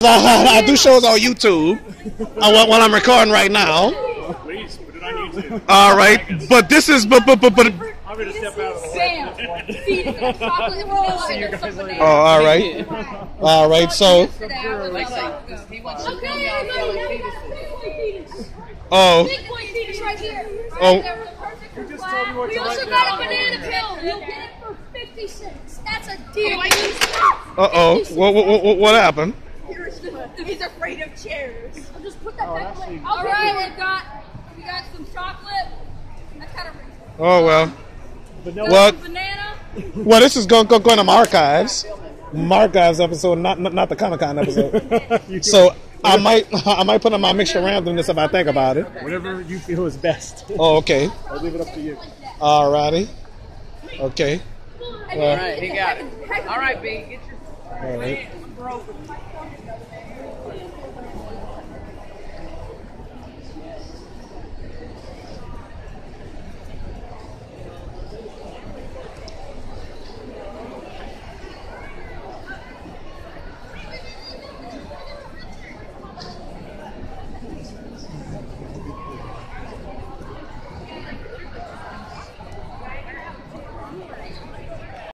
I do shows on YouTube while I'm recording right now. Please put it on YouTube. All right, but this is but. I'm gonna step out of the way. Oh, all right, all right. So, oh, oh. We also got a banana pill. You'll get it for 50 cents. That's a deal. Uh-oh. What happened? He's afraid of chairs. I'll just put that back away. All right, we got some chocolate. That's kind of reasonable. Oh, well. What? Banana. Well, this is going to my archives. My archives episode, not the Comic-Con episode. So I might put on my mixture randomness if I think about it. Whatever you feel is best. Oh, okay. I'll leave it up to you. All righty. Okay. All right, he got it. All right, B, get your. All right.